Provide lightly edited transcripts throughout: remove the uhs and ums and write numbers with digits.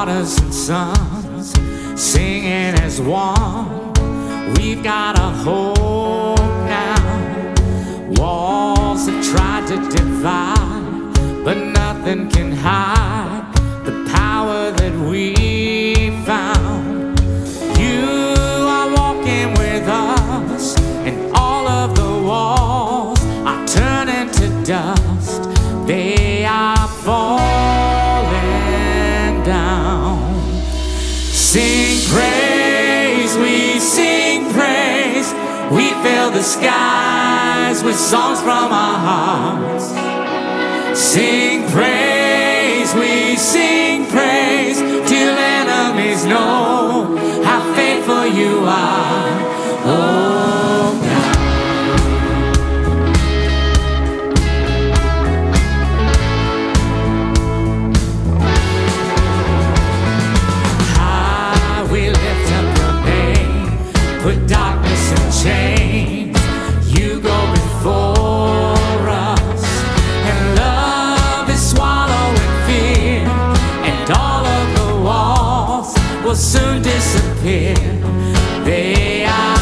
daughters and sons, singing as one. We've got a hope now. Walls have tried to divide, but nothing can hide the power that we found. You are walking with us, and all of the walls are turning to dust. They are falling down. Sing praise, we sing praise. We fill the skies with songs from our hearts. Sing praise, we sing praise, till enemies know how faithful you are. Oh God. High we lift up your name, put darkness in chains. You go before us, and love is swallowing fear, and all of the walls will soon disappear. They are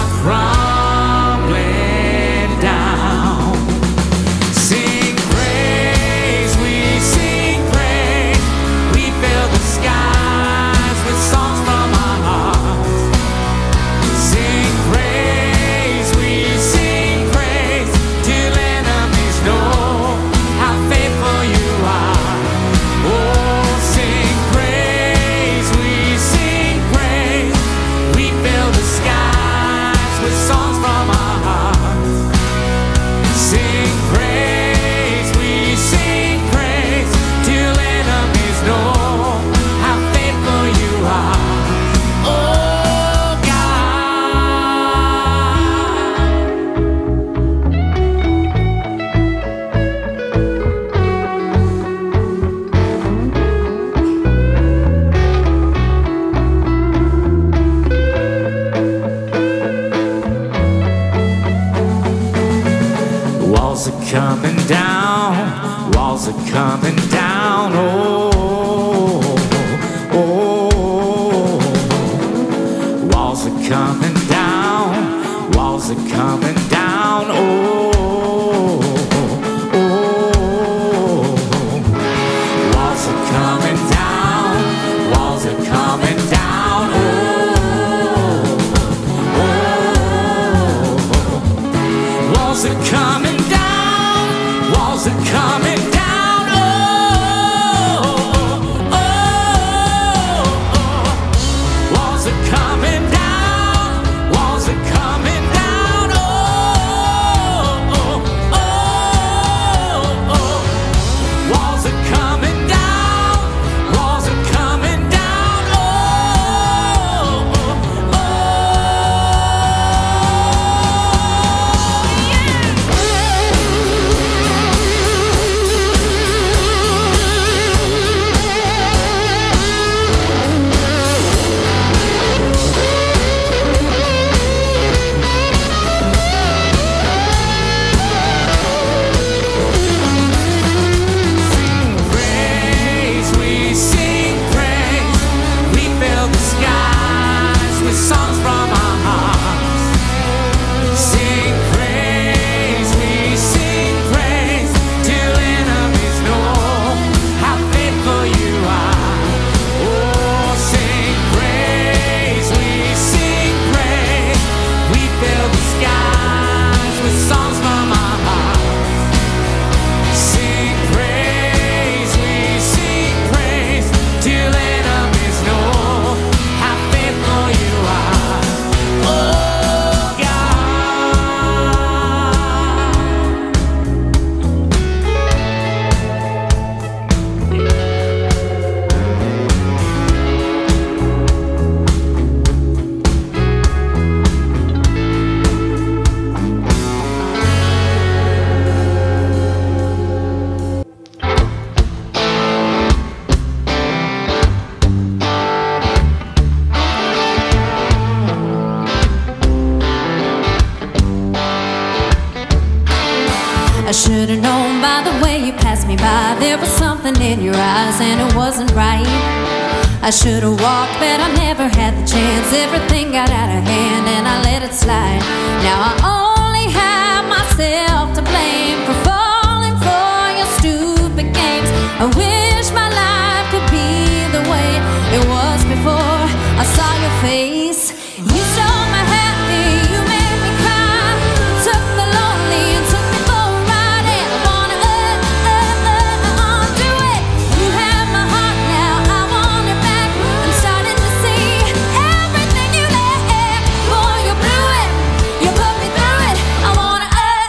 crumbling down. Sing praise, we sing praise. We fill the skies with songs from our hearts. Sing praise, we sing praise, till enemies know how faithful you are. Oh, sing praise, we sing praise. We fill the skies with songs from our hearts. Sing praise, we sing praise, till enemies know how faithful you are. Oh walls are coming down, walls are coming down, oh, oh, walls are coming down, walls are coming down, oh, oh, walls are coming down, walls are coming down, oh, oh, walls are coming down, walls are coming down, oh, oh, oh, walls are coming down, walls are coming down, oh, oh, oh, walls are coming down, walls are coming down, oh, oh, Sing praise, we sing praise. We fill the skies with songs from our hearts. Sing praise, we sing praise, till enemies know how faithful you are. Oh, sing praise, we sing praise. We fill the skies with songs from our hearts. Sing praise, we sing praise, till enemies know how faithful you are. Oh I should've known by the way you passed me by. There was something in your eyes and it wasn't right. I should have walked, but I never had the chance. Everything got out of hand and I let it slide. Now I only have myself to blame for falling for your stupid games. I wish my life could be the way it was before I saw your face. You stole my happy, you made me cry, took the lonely and took me for a ride. And I wanna undo it. You have my heart now, I want it back. I'm starting to see everything you left. Boy, you blew it, you put me through it. I wanna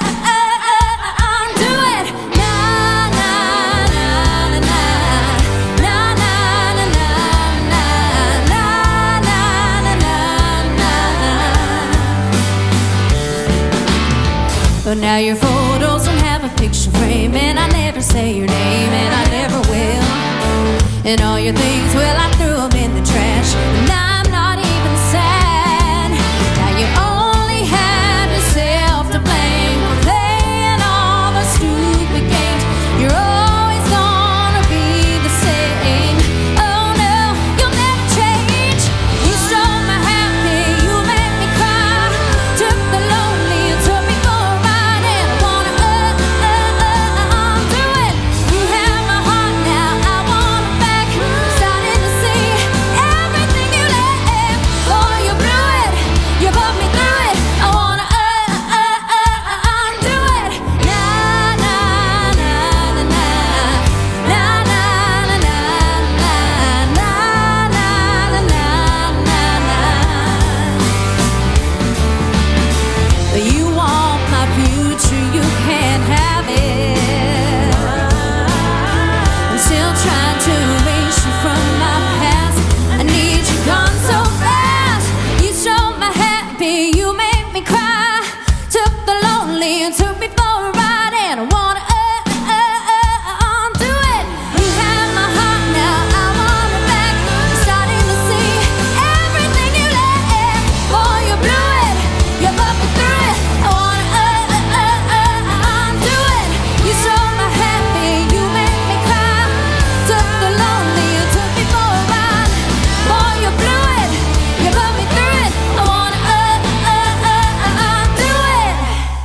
undo it. Na na na na na, na na na na na, na na na na na. But now your photos don't have a picture frame, and I never say your name, and I never will. And all your things, well, I threw them in the trash, and I'm not even sad. Now you only have yourself to blame for playing all the stupid games. You're always gonna be the same. Oh no, you'll never change. You stole my happy, you made me cry, took the lonely and took me for a ride. And I wanna undo it. You have my heart now, I want it back. I'm starting to see everything you left. Boy, you blew it, you put me through it. I wanna undo it. Na na na na na, na na na na na, na na na na na. But you want my future, you can't have it. I'm still trying to erase you from my past. I need you gone so fast. You stole my happy, you made me cry, took the lonely and took me for a ride. And I wanna undo it. You have my heart now, I want it back. I'm starting to see everything you left. Boy, you blew it, you put me through it. I wanna undo it. You stole my happy, you made me cry, took the lonely and took me for a ride. Boy, you blew it, you put me through it. I wanna undo it.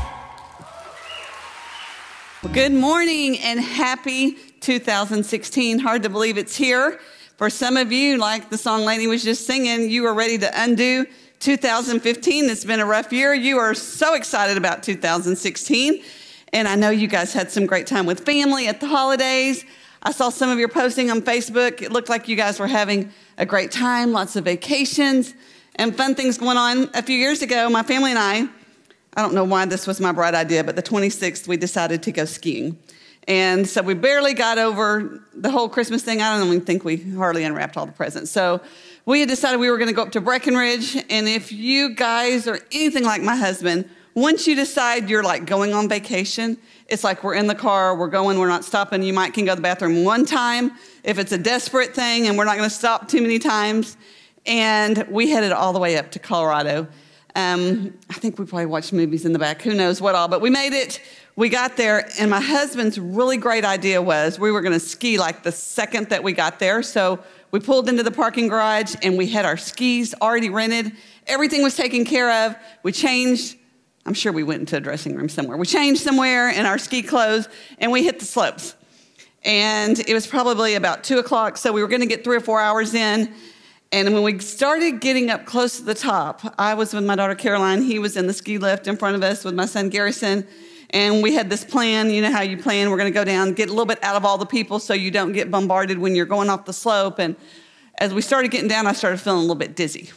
Well, good morning and happy 2016. Hard to believe it's here. For some of you, like the song Lainey was just singing, you are ready to undo 2015. It's been a rough year. You are so excited about 2016. And I know you guys had some great time with family at the holidays. I saw some of your posting on Facebook. It looked like you guys were having a great time, lots of vacations and fun things going on. A few years ago, my family and I don't know why this was my bright idea, but the 26th, we decided to go skiing. And so we barely got over the whole Christmas thing. I don't even think we hardly unwrapped all the presents. So we had decided we were going to go up to Breckenridge. And if you guys are anything like my husband, once you decide you're like going on vacation, it's like we're in the car, we're going, we're not stopping. You might can go to the bathroom one time if it's a desperate thing, and we're not going to stop too many times. And we headed all the way up to Colorado. I think we probably watched movies in the back, who knows what all, but we made it. We got there, and my husband's really great idea was we were going to ski like the second that we got there. So we pulled into the parking garage, and we had our skis already rented. Everything was taken care of. We changed. I'm sure we went into a dressing room somewhere. We changed somewhere in our ski clothes, and we hit the slopes. And it was probably about 2 o'clock, so we were going to get 3 or 4 hours in. And when we started getting up close to the top, I was with my daughter Caroline. He was in the ski lift in front of us with my son Garrison. And we had this plan. You know how you plan. We're going to go down, get a little bit out of all the people so you don't get bombarded when you're going off the slope. And as we started getting down, I started feeling a little bit dizzy.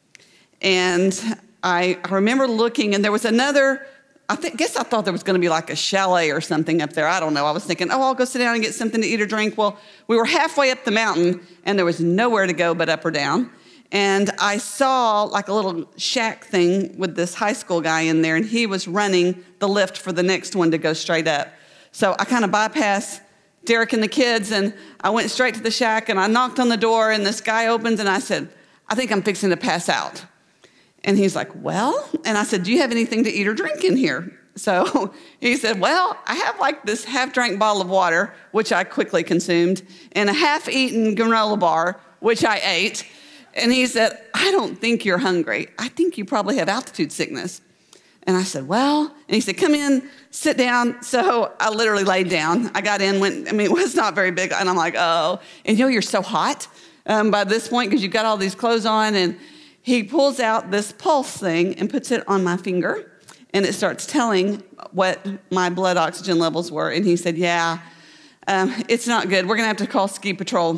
And I remember looking, and there was another, I thought there was going to be like a chalet or something up there. I don't know. I was thinking, oh, I'll go sit down and get something to eat or drink. Well, we were halfway up the mountain, and there was nowhere to go but up or down. And I saw like a little shack thing with this high school guy in there, and he was running the lift for the next one to go straight up. So I kind of bypassed Derek and the kids, and I went straight to the shack, and I knocked on the door, and this guy opens, and I said, I think I'm fixing to pass out. And he's like, well? And I said, do you have anything to eat or drink in here? So he said, well, I have like this half-drank bottle of water, which I quickly consumed, and a half-eaten granola bar which I ate. And he said, I don't think you're hungry. I think you probably have altitude sickness. And I said, well, and he said, come in, sit down. So I literally laid down. I got in, it was not very big. And I'm like, oh. And you're so hot by this point because you've got all these clothes on. And he pulls out this pulse thing and puts it on my finger. And it starts telling what my blood oxygen levels were. And he said, yeah, it's not good. We're going to have to call ski patrol.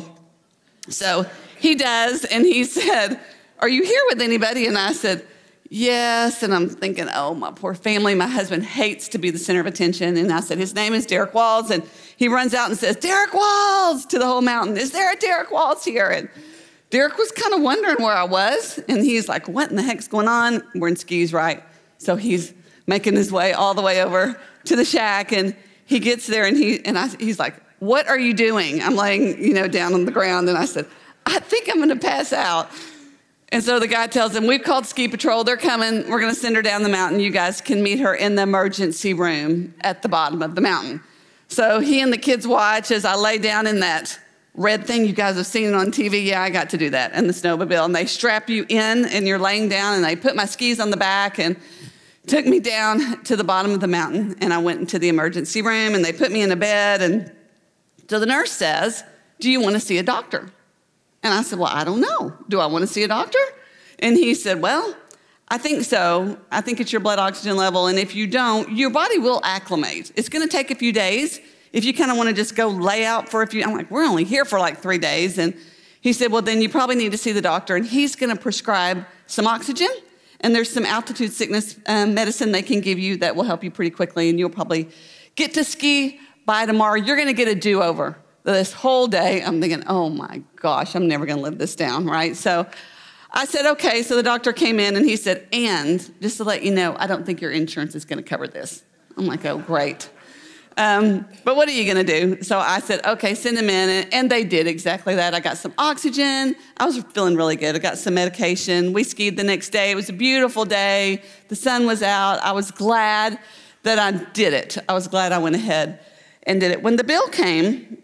So he does. And he said, are you here with anybody? And I said, yes. And I'm thinking, oh, my poor family. My husband hates to be the center of attention. And I said, his name is Derek Walls. And he runs out and says, Derek Walls, to the whole mountain. Is there a Derek Walls here? And Derek was kind of wondering where I was. And he's like, what in the heck's going on? We're in skis, right? So he's making his way all the way over to the shack. And he gets there and he's like, what are you doing? I'm laying, down on the ground. And I said, I think I'm going to pass out. And so the guy tells him, we've called ski patrol. They're coming. We're going to send her down the mountain. You guys can meet her in the emergency room at the bottom of the mountain. So he and the kids watch as I lay down in that red thing. You guys have seen it on TV. Yeah, I got to do that in the snowmobile. And they strap you in and you're laying down and they put my skis on the back and took me down to the bottom of the mountain. And I went into the emergency room and they put me in a bed. And so the nurse says, do you want to see a doctor? And I said, well, I don't know. Do I want to see a doctor? And he said, well, I think so. I think it's your blood oxygen level. And if you don't, your body will acclimate. It's going to take a few days. If you kind of want to just go lay out for a few, I'm like, we're only here for like 3 days. And he said, well, then you probably need to see the doctor. And he's going to prescribe some oxygen. And there's some altitude sickness medicine they can give you that will help you pretty quickly. And you'll probably get to ski by tomorrow. You're going to get a do-over. This whole day, I'm thinking, oh my gosh, I'm never going to live this down, right? So I said, okay. So the doctor came in and he said, and just to let you know, I don't think your insurance is going to cover this. I'm like, oh, great. But what are you going to do? So I said, okay, send him in. And they did exactly that. I got some oxygen. I was feeling really good. I got some medication. We skied the next day. It was a beautiful day. The sun was out. I was glad that I did it. I was glad I went ahead and did it. When the bill came,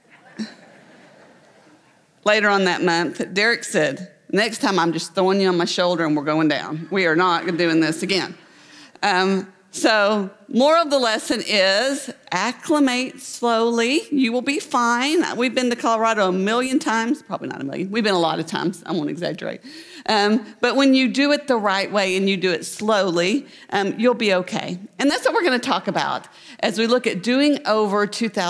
later on that month, Derek said, next time I'm just throwing you on my shoulder and we're going down. We are not doing this again. So moral of the lesson is acclimate slowly. You will be fine. We've been to Colorado 1 million times. Probably not 1 million. We've been a lot of times. I won't exaggerate. But when you do it the right way and you do it slowly, you'll be okay. And that's what we're going to talk about as we look at doing over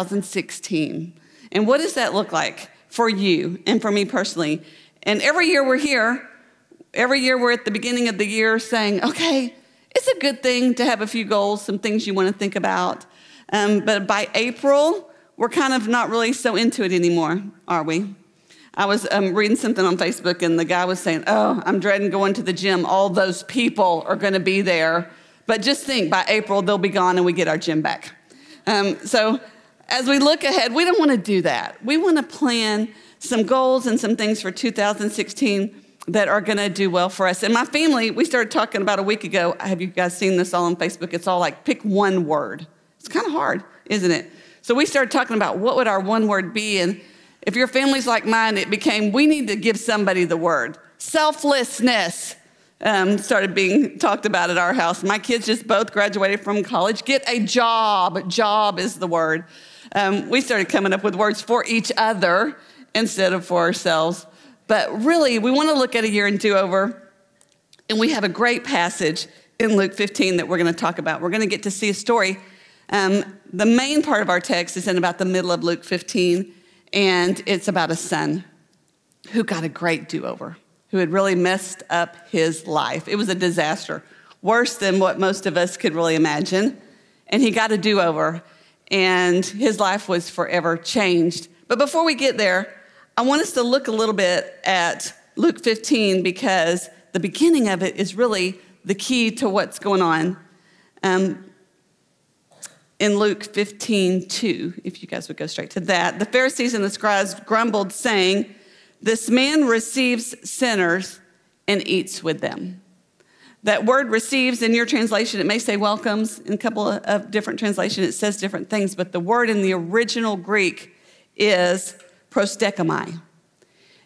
2016. And what does that look like for you and for me personally? And every year we're here, every year we're at the beginning of the year saying, okay, it's a good thing to have a few goals, some things you want to think about. But by April, we're kind of not really so into it anymore, are we? I was reading something on Facebook and the guy was saying, oh, I'm dreading going to the gym. All those people are going to be there. But just think, by April, they'll be gone and we get our gym back. So as we look ahead, we don't want to do that. We want to plan some goals and some things for 2016 that are going to do well for us. And my family, we started talking about a week ago. Have you guys seen this all on Facebook? It's all like, pick one word. It's kind of hard, isn't it? So we started talking about what would our one word be. And if your family's like mine, it became, we need to give somebody the word. Selflessness started being talked about at our house. My kids just both graduated from college. Get a job. Job is the word. We started coming up with words for each other instead of for ourselves. But really, we want to look at a year in do-over, and we have a great passage in Luke 15 that we're going to talk about. We're going to get to see a story. The main part of our text is in about the middle of Luke 15, and it's about a son who got a great do-over, who had really messed up his life. It was a disaster, worse than what most of us could really imagine, and he got a do-over, and his life was forever changed. But before we get there, I want us to look a little bit at Luke 15 because the beginning of it is really the key to what's going on. In Luke 15:2, if you guys would go straight to that, the Pharisees and the scribes grumbled, saying, this man receives sinners and eats with them. That word receives in your translation, it may say welcomes. In a couple of different translations, it says different things, but the word in the original Greek is prosdechomai.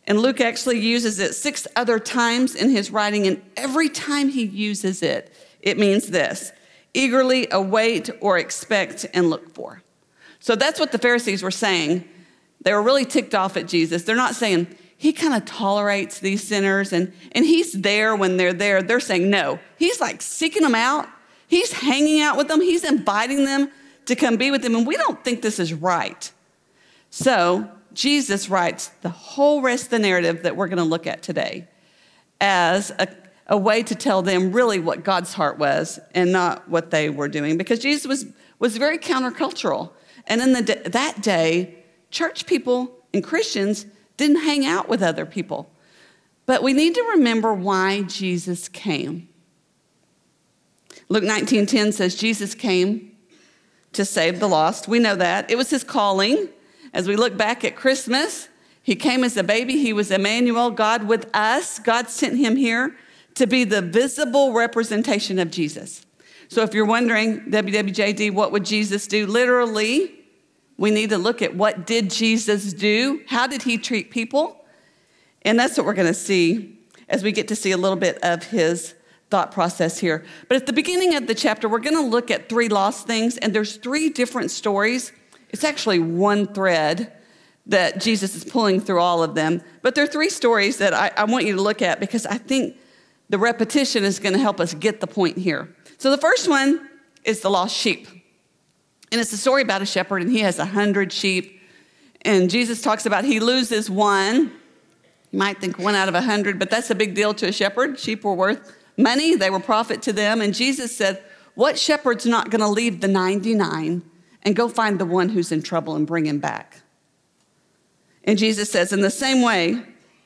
And Luke actually uses it 6 other times in his writing, and every time he uses it, it means this: eagerly await or expect and look for. So that's what the Pharisees were saying. They were really ticked off at Jesus. They're not saying, he kind of tolerates these sinners and he's there when they're there. They're saying, no, he's like seeking them out. He's hanging out with them. He's inviting them to come be with him. And we don't think this is right. So Jesus writes the whole rest of the narrative that we're going to look at today as a way to tell them really what God's heart was and not what they were doing, because Jesus was very countercultural. And in that day, church people and Christians didn't hang out with other people. But we need to remember why Jesus came. Luke 19:10 says Jesus came to save the lost. We know that. It was his calling. As we look back at Christmas, he came as a baby. He was Emmanuel, God with us. God sent him here to be the visible representation of Jesus. So if you're wondering, WWJD, what would Jesus do? Literally, we need to look at what did Jesus do? How did he treat people? And that's what we're going to see as we get to see a little bit of his thought process here. But at the beginning of the chapter, we're going to look at 3 lost things, and there's 3 different stories. It's actually one thread that Jesus is pulling through all of them. But there are 3 stories that I want you to look at, because I think the repetition is going to help us get the point here. So the first one is the lost sheep. And it's a story about a shepherd, and he has 100 sheep. And Jesus talks about he loses one. You might think 1 out of 100, but that's a big deal to a shepherd. Sheep were worth money. They were profit to them. And Jesus said, what shepherd's not going to leave the 99 and go find the one who's in trouble and bring him back? And Jesus says, in the same way,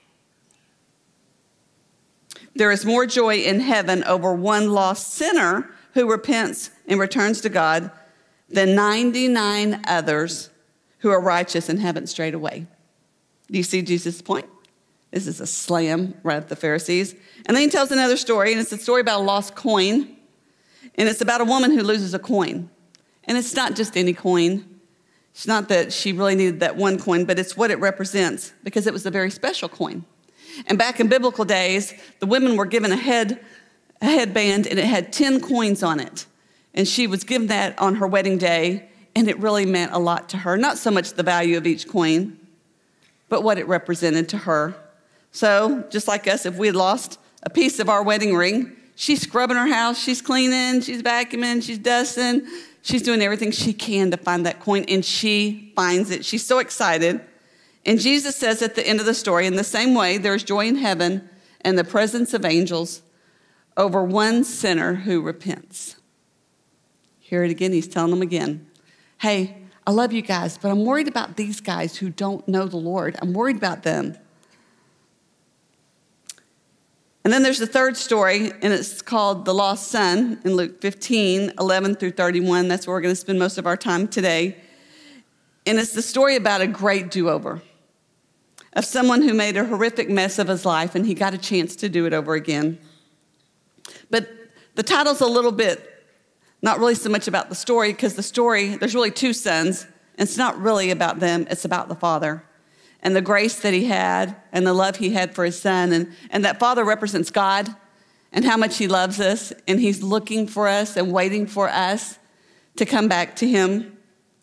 there is more joy in heaven over one lost sinner who repents and returns to God than 99 others who are righteous and haven't strayed away. Do you see Jesus' point? This is a slam right at the Pharisees. And then he tells another story, and it's a story about a lost coin. And it's about a woman who loses a coin. And it's not just any coin. It's not that she really needed that one coin, but it's what it represents, because it was a very special coin. And back in biblical days, the women were given a headband, and it had 10 coins on it. And she was given that on her wedding day, and it really meant a lot to her. Not so much the value of each coin, but what it represented to her. So, just like us, if we had lost a piece of our wedding ring, she's scrubbing her house, she's cleaning, she's vacuuming, she's dusting, she's doing everything she can to find that coin, and she finds it. She's so excited. And Jesus says at the end of the story, in the same way, there's joy in heaven and the presence of angels over one sinner who repents. Hear it again. He's telling them again, hey, I love you guys, but I'm worried about these guys who don't know the Lord. I'm worried about them. And then there's the third story, and it's called The Lost Son in Luke 15, 11 through 31. That's where we're going to spend most of our time today. And it's the story about a great do-over of someone who made a horrific mess of his life, and he got a chance to do it over again. But the title's a little bit not really so much about the story, because the story, there's really 2 sons, and it's not really about them, it's about the father and the grace that he had and the love he had for his son. And that father represents God and how much he loves us, and he's looking for us and waiting for us to come back to him.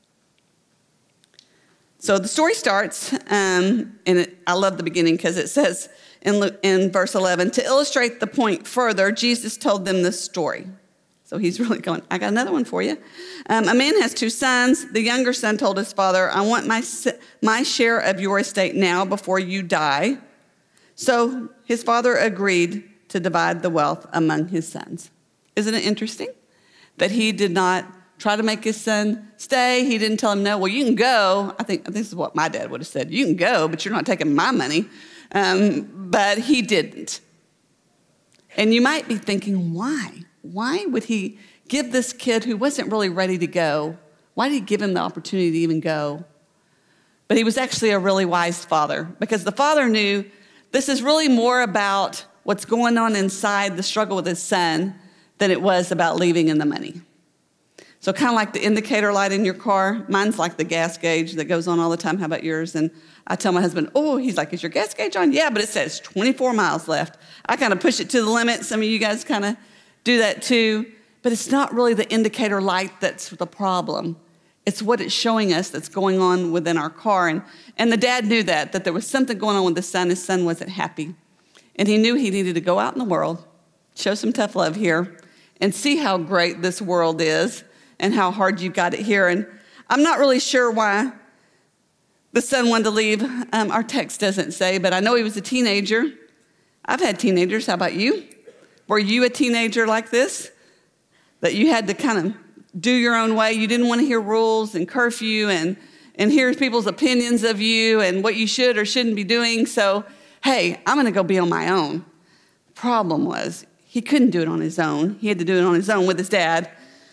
So the story starts, I love the beginning, because it says in verse 11, to illustrate the point further, Jesus told them this story. So he's really going, I got another one for you. A man has 2 sons. The younger son told his father, I want my share of your estate now before you die. So his father agreed to divide the wealth among his sons. Isn't it interesting that he did not try to make his son stay? He didn't tell him, no, well, you can go. I think this is what my dad would have said. You can go, but you're not taking my money. But he didn't. And you might be thinking, why? Why would he give this kid who wasn't really ready to go, why did he give him the opportunity to even go? But he was actually a really wise father, because the father knew this is really more about what's going on inside the struggle with his son than it was about leaving in the money. So kind of like the indicator light in your car. Mine's like the gas gauge that goes on all the time. How about yours? And I tell my husband, oh, he's like, is your gas gauge on? Yeah, but it says 24 miles left. I kind of push it to the limit. Some of you guys kind of do that too. But it's not really the indicator light that's the problem. It's what it's showing us that's going on within our car. And the dad knew that there was something going on with the son. His son wasn't happy. And he knew he needed to go out in the world, show some tough love here, and see how great this world is and how hard you got it here. And I'm not really sure why the son wanted to leave. Our text doesn't say, but I know he was a teenager. I've had teenagers. How about you? Were you a teenager like this? That you had to kind of do your own way? You didn't want to hear rules and curfew and hear people's opinions of you and what you should or shouldn't be doing. So, hey, I'm going to go be on my own. The problem was he couldn't do it on his own. He had to do it on his own with his dad.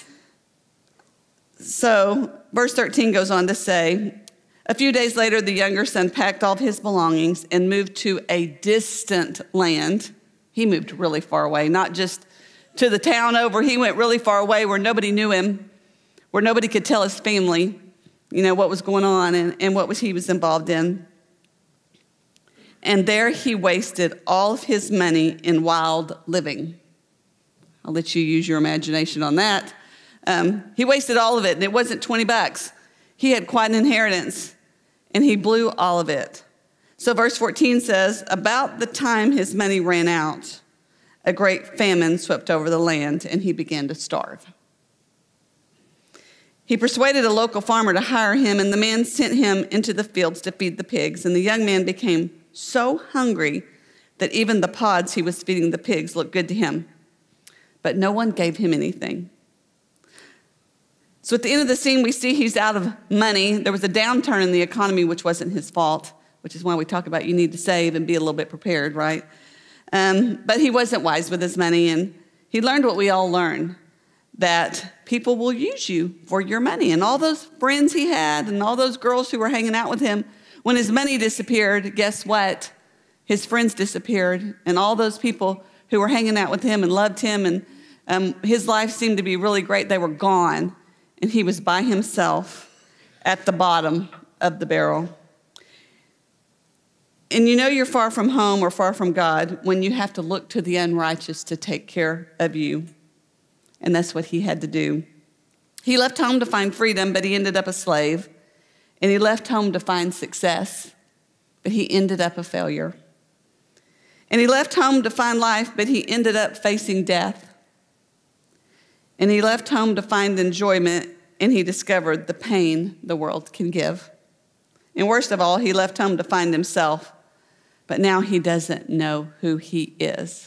So verse 13 goes on to say, a few days later, the younger son packed all of his belongings and moved to a distant land. He moved really far away, not just to the town over. He went really far away where nobody knew him, where nobody could tell his family, what was going on and what he was involved in. And there he wasted all of his money in wild living. I'll let you use your imagination on that. He wasted all of it, and it wasn't $20. He had quite an inheritance, and he blew all of it. So verse 14 says, about the time his money ran out, a great famine swept over the land, and he began to starve. He persuaded a local farmer to hire him, and the man sent him into the fields to feed the pigs. And the young man became so hungry that even the pods he was feeding the pigs looked good to him. But no one gave him anything. So at the end of the scene, we see he's out of money. There was a downturn in the economy, which wasn't his fault, which is why we talk about you need to save and be a little bit prepared, right? But he wasn't wise with his money, and he learned what we all learn, that people will use you for your money. And all those friends he had and all those girls who were hanging out with him, when his money disappeared, guess what? His friends disappeared, and all those people who were hanging out with him and loved him, and his life seemed to be really great, they were gone. And he was by himself at the bottom of the barrel. And you're far from home or far from God when you have to look to the unrighteous to take care of you. And that's what he had to do. He left home to find freedom, but he ended up a slave. And he left home to find success, but he ended up a failure. And he left home to find life, but he ended up facing death. And he left home to find enjoyment, and he discovered the pain the world can give. And worst of all, he left home to find himself, but now he doesn't know who he is.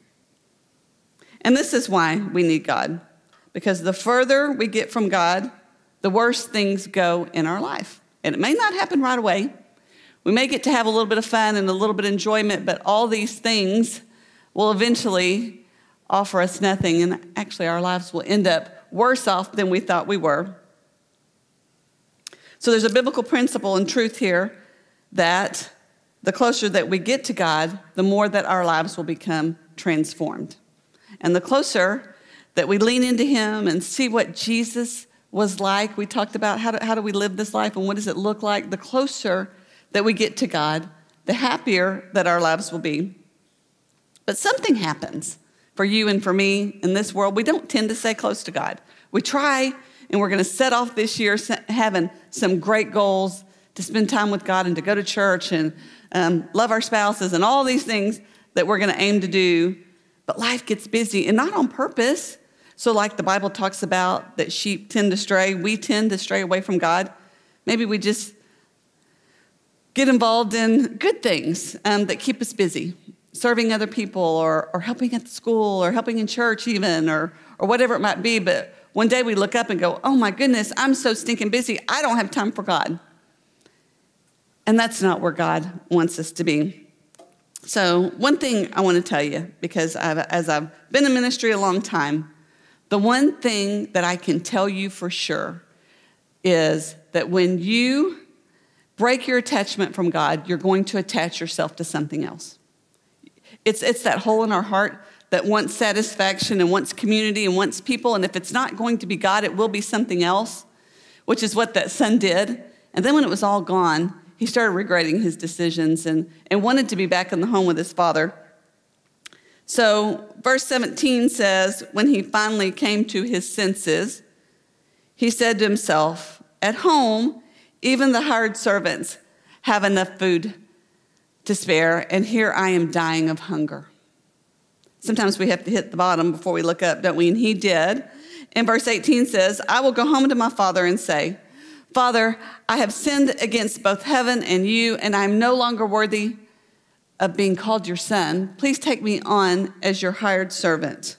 And this is why we need God, because the further we get from God, the worse things go in our life. And it may not happen right away. We may get to have a little bit of fun and a little bit of enjoyment, but all these things will eventually offer us nothing, and actually our lives will end up worse off than we thought we were. So there's a biblical principle and truth here that the closer that we get to God, the more that our lives will become transformed. And the closer that we lean into him and see what Jesus was like, we talked about how do we live this life and what does it look like, the closer that we get to God, the happier that our lives will be. But something happens for you and for me in this world. We don't tend to stay close to God. We try, and we're going to set off this year having some great goals to spend time with God and to go to church and love our spouses and all these things that we're going to aim to do. But life gets busy, and not on purpose. So like the Bible talks about that sheep tend to stray, we tend to stray away from God. Maybe we just get involved in good things that keep us busy, serving other people or helping at the school or helping in church even or whatever it might be. But one day we look up and go, oh my goodness, I'm so stinking busy. I don't have time for God. And that's not where God wants us to be. So one thing I want to tell you, because as I've been in ministry a long time, the one thing that I can tell you for sure is that when you break your attachment from God, you're going to attach yourself to something else. It's that hole in our heart that wants satisfaction and wants community and wants people. And if it's not going to be God, it will be something else, which is what that son did. And then when it was all gone, he started regretting his decisions and wanted to be back in the home with his father. So verse 17 says, when he finally came to his senses, he said to himself, at home, even the hired servants have enough food to spare, and here I am dying of hunger. Sometimes we have to hit the bottom before we look up, don't we? And he did. And verse 18 says, I will go home to my father and say, Father, I have sinned against both heaven and you, and I am no longer worthy of being called your son. Please take me on as your hired servant.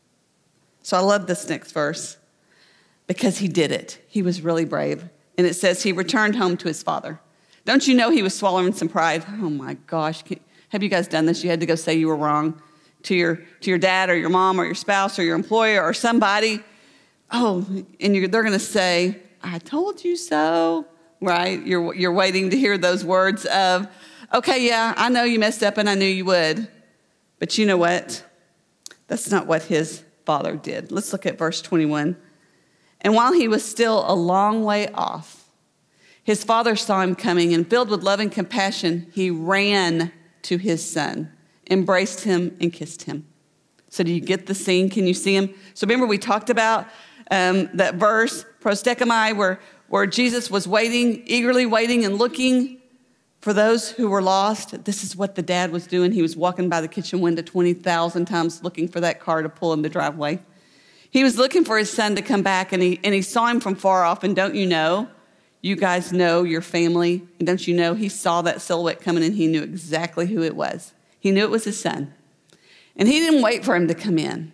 So I love this next verse because he did it. He was really brave. And it says he returned home to his father. Don't you know he was swallowing some pride? Oh my gosh. Have you guys done this? You had to go say you were wrong to your dad or your mom or your spouse or your employer or somebody. Oh, and they're going to say, I told you so, right? You're waiting to hear those words of, okay, yeah, I know you messed up and I knew you would. But you know what? That's not what his father did. Let's look at verse 21. And while he was still a long way off, his father saw him coming, and filled with love and compassion, he ran to his son, embraced him, and kissed him. So do you get the scene? Can you see him? So remember we talked about that verse, prosdechomai, where Jesus was waiting, eagerly waiting and looking for those who were lost. This is what the dad was doing. He was walking by the kitchen window 20,000 times looking for that car to pull in the driveway. He was looking for his son to come back, and he saw him from far off. And don't you know, you guys know your family, and don't you know he saw that silhouette coming, and he knew exactly who it was. He knew it was his son. And he didn't wait for him to come in.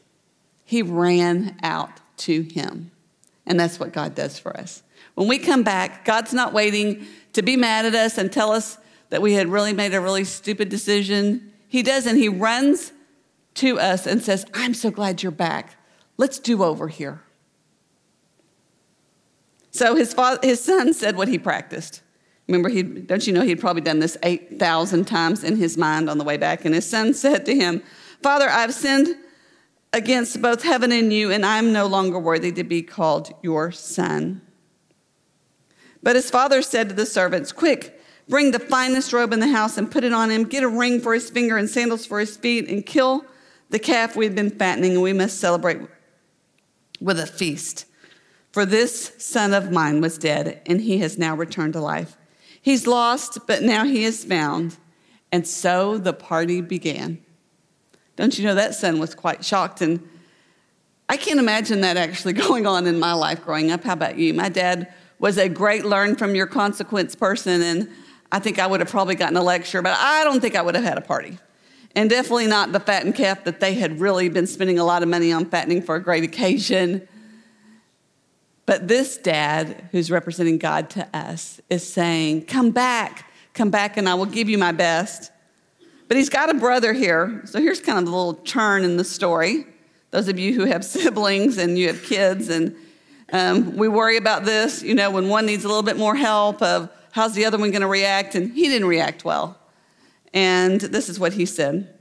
He ran out to him. And that's what God does for us. When we come back, God's not waiting to be mad at us and tell us that we had really made a really stupid decision. He doesn't. He runs to us and says, I'm so glad you're back. Let's do over here. So his son said what he practiced. Remember, don't you know he'd probably done this 8,000 times in his mind on the way back. And his son said to him, Father, I've sinned against both heaven and you, and I'm no longer worthy to be called your son. But his father said to the servants, quick, bring the finest robe in the house and put it on him. Get a ring for his finger and sandals for his feet, and kill the calf we've been fattening, and we must celebrate with a feast. For this son of mine was dead, and he has now returned to life. He's lost, but now he is found. And so the party began. Don't you know that son was quite shocked? And I can't imagine that actually going on in my life growing up. How about you? My dad was a great learn from your consequence person, and I think I would have probably gotten a lecture, but I don't think I would have had a party. And definitely not the fattened calf that they had really been spending a lot of money on fattening for a great occasion. But this dad, who's representing God to us, is saying, come back, and I will give you my best. But he's got a brother here. So here's kind of the little turn in the story. Those of you who have siblings and you have kids, and we worry about this, you know, when one needs a little bit more help of how's the other one going to react, and he didn't react well. And this is what he said.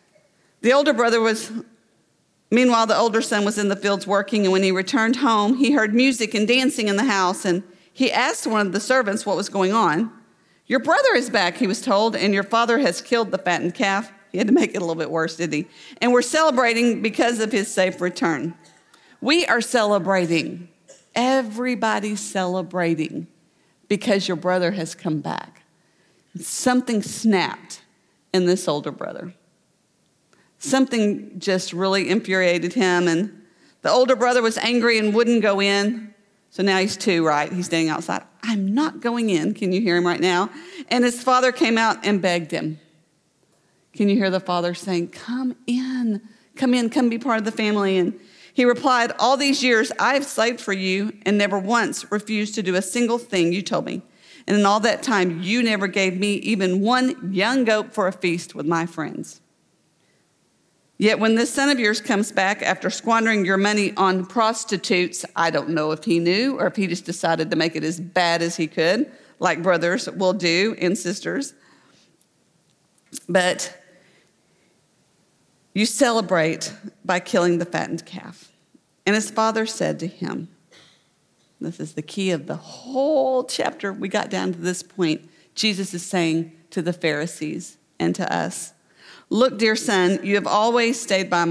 Meanwhile, the older son was in the fields working, and when he returned home, he heard music and dancing in the house, and he asked one of the servants what was going on. Your brother is back, he was told, and your father has killed the fattened calf. He had to make it a little bit worse, didn't he? And we're celebrating because of his safe return. We are celebrating. Everybody's celebrating because your brother has come back. Something snapped in this older brother. Something just really infuriated him, and the older brother was angry and wouldn't go in. So now he's 2, right? He's standing outside. I'm not going in. Can you hear him right now? And his father came out and begged him. Can you hear the father saying, come in, come be part of the family? And he replied, all these years I've slaved for you and never once refused to do a single thing you told me. And in all that time, you never gave me even one young goat for a feast with my friends. Yet when this son of yours comes back after squandering your money on prostitutes, I don't know if he knew or if he just decided to make it as bad as he could, like brothers will do and sisters. But You celebrate by killing the fattened calf. And his father said to him, this is the key of the whole chapter. We got down to this point. Jesus is saying to the Pharisees and to us, look, dear son, you have always stayed by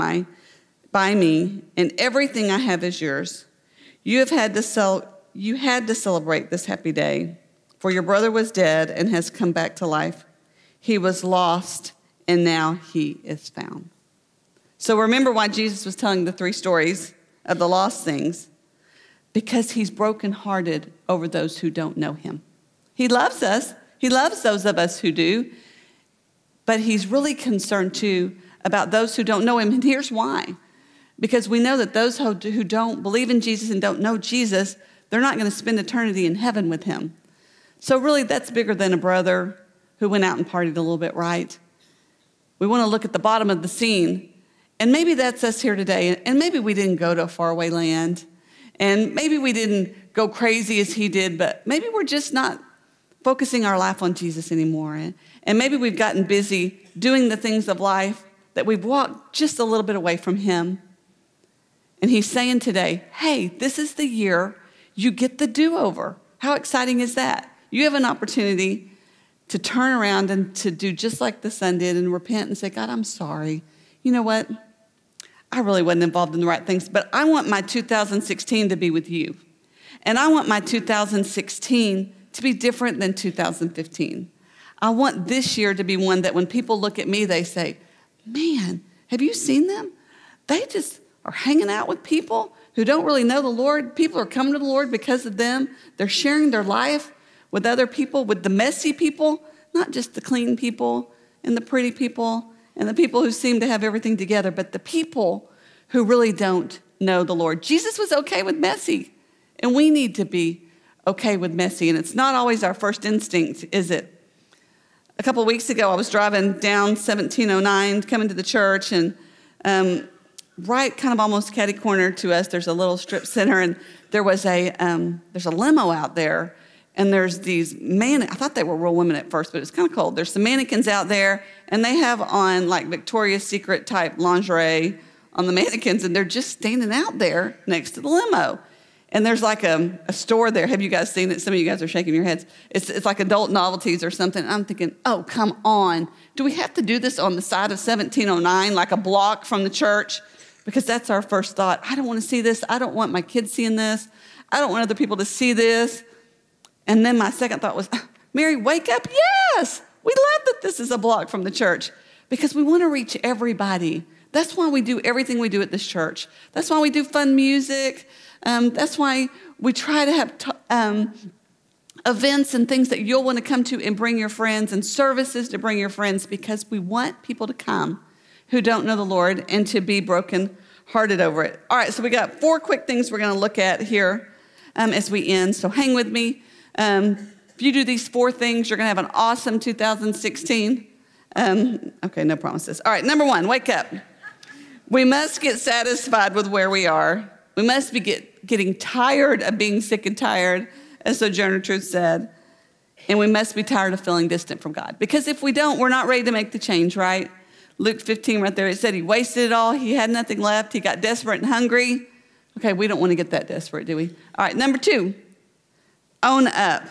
me, and everything I have is yours. You had to celebrate this happy day, for your brother was dead and has come back to life. He was lost, and now he is found. So remember why Jesus was telling the 3 stories of the lost things. Because he's brokenhearted over those who don't know him. He loves us. He loves those of us who do. But he's really concerned, too, about those who don't know him. And here's why. Because we know that those who don't believe in Jesus and don't know Jesus, they're not going to spend eternity in heaven with him. So really, that's bigger than a brother who went out and partied a little bit, right? We want to look at the bottom of the scene. And maybe that's us here today. And maybe we didn't go to a faraway land. And maybe we didn't go crazy as he did, but maybe we're just not focusing our life on Jesus anymore. And maybe we've gotten busy doing the things of life that we've walked just a little bit away from him. And he's saying today, hey, this is the year you get the do-over. How exciting is that? You have an opportunity to turn around and to do just like the son did and repent and say, God, I'm sorry. You know what? I really wasn't involved in the right things, but I want my 2016 to be with you. And I want my 2016 to be different than 2015. I want this year to be one that when people look at me, they say, man, have you seen them? They just are hanging out with people who don't really know the Lord. People are coming to the Lord because of them. They're sharing their life with other people, with the messy people, not just the clean people and the pretty people and the people who seem to have everything together, but the people who really don't know the Lord. Jesus was okay with messy, and we need to be okay with messy, and it's not always our first instinct, is it? A couple of weeks ago, I was driving down 1709, coming to the church, and right kind of almost catty corner to us, there's a little strip center, and there's a limo out there, and there's these I thought they were real women at first, but it's kind of cold. There's some mannequins out there, and they have on like Victoria's Secret type lingerie on the mannequins, and they're just standing out there next to the limo. And there's like a store there. Have you guys seen it? Some of you guys are shaking your heads. It's like adult novelties or something. I'm thinking, oh, come on. Do we have to do this on the side of 1709, like a block from the church? Because that's our first thought. I don't want to see this. I don't want my kids seeing this. I don't want other people to see this. And then my second thought was, Mary, wake up. Yes, we love that this is a block from the church because we want to reach everybody. That's why we do everything we do at this church. That's why we do fun music. That's why we try to have events and things that you'll want to come to and bring your friends and services to bring your friends because we want people to come who don't know the Lord and to be brokenhearted over it. All right, so we got 4 quick things we're going to look at here as we end. So hang with me. If you do these 4 things, you're going to have an awesome 2016. Okay, no promises. All right, number 1, wake up. We must get satisfied with where we are. We must be getting tired of being sick and tired, as Sojourner Truth said. And we must be tired of feeling distant from God. Because if we don't, we're not ready to make the change, right? Luke 15 right there, it said he wasted it all. He had nothing left. He got desperate and hungry. Okay, we don't want to get that desperate, do we? All right, number 2, own up.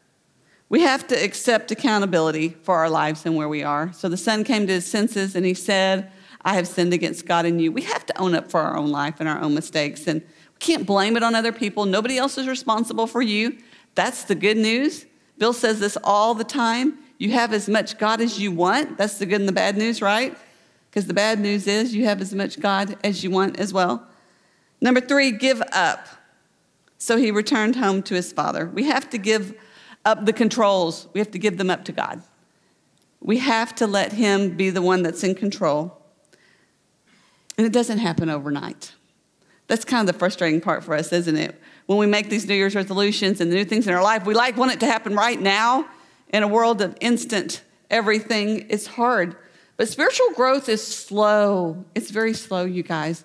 We have to accept accountability for our lives and where we are. So the son came to his senses and he said, I have sinned against God and you. We have to own up for our own life and our own mistakes. And we can't blame it on other people. Nobody else is responsible for you. That's the good news. Bill says this all the time. You have as much God as you want. That's the good and the bad news, right? Because the bad news is you have as much God as you want as well. Number 3, give up. So he returned home to his father. We have to give up the controls. We have to give them up to God. We have to let him be the one that's in control. And it doesn't happen overnight. That's kind of the frustrating part for us, isn't it? When we make these New Year's resolutions and the new things in our life, we want it to happen right now. In a world of instant everything, it's hard. But spiritual growth is slow. It's very slow, you guys.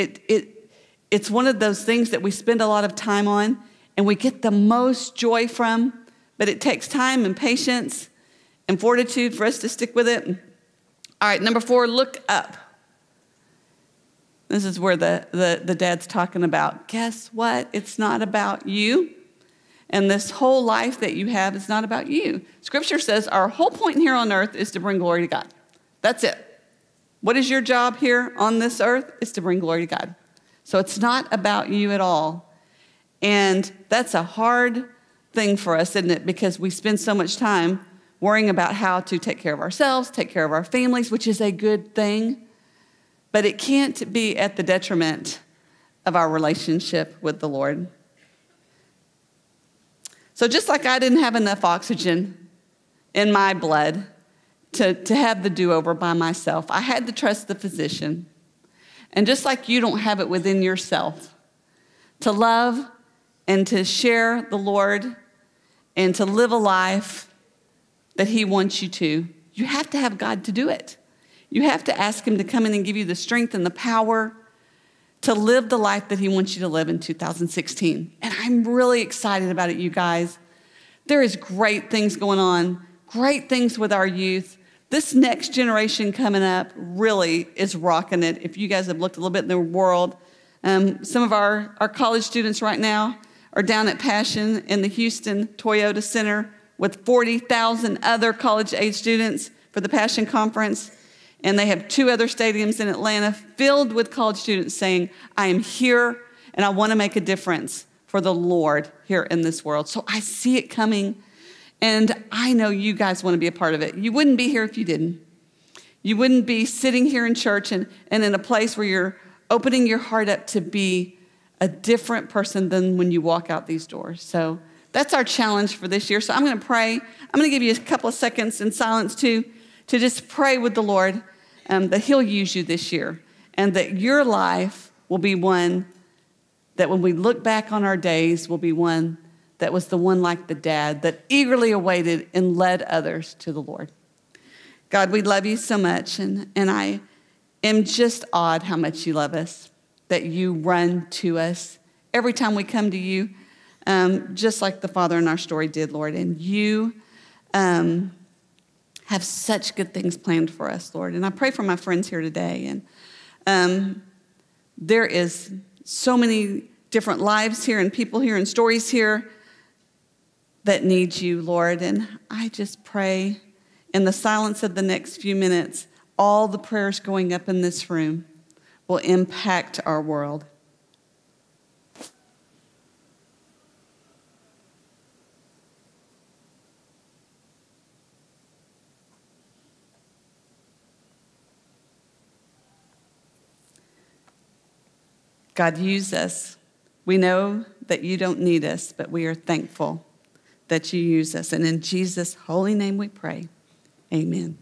It's one of those things that we spend a lot of time on and we get the most joy from, but it takes time and patience and fortitude for us to stick with it. All right, number 4, look up. This is where the dad's talking about, guess what? It's not about you. And this whole life that you have is not about you. Scripture says our whole point here on earth is to bring glory to God. That's it. What is your job here on this earth? Is to bring glory to God. So it's not about you at all. And that's a hard thing for us, isn't it? Because we spend so much time worrying about how to take care of ourselves, take care of our families, which is a good thing. But it can't be at the detriment of our relationship with the Lord. So just like I didn't have enough oxygen in my blood to have the do-over by myself, I had to trust the physician. And just like you don't have it within yourself to love and to share the Lord and to live a life that he wants you to, you have to have God to do it. You have to ask him to come in and give you the strength and the power to live the life that he wants you to live in 2016. And I'm really excited about it, you guys. There is great things going on, great things with our youth. This next generation coming up really is rocking it. If you guys have looked a little bit in the world, some of our college students right now are down at Passion in the Houston Toyota Center with 40,000 other college-age students for the Passion Conference. And they have 2 other stadiums in Atlanta filled with college students saying, I am here and I want to make a difference for the Lord here in this world. So I see it coming, and I know you guys want to be a part of it. You wouldn't be here if you didn't. You wouldn't be sitting here in church and in a place where you're opening your heart up to be a different person than when you walk out these doors. So that's our challenge for this year. So I'm going to pray. I'm going to give you a couple of seconds in silence to just pray with the Lord that he'll use you this year, and that your life will be one that when we look back on our days will be one that was the one like the dad that eagerly awaited and led others to the Lord. God, we love you so much, and I am just awed how much you love us, that you run to us every time we come to you, just like the father in our story did, Lord. And you have such good things planned for us, Lord. And I pray for my friends here today. And there is so many different lives here and people here and stories here that need you, Lord. And I just pray in the silence of the next few minutes, all the prayers going up in this room will impact our world. God, use us. We know that you don't need us, but we are thankful that you use us. And in Jesus' holy name we pray. Amen.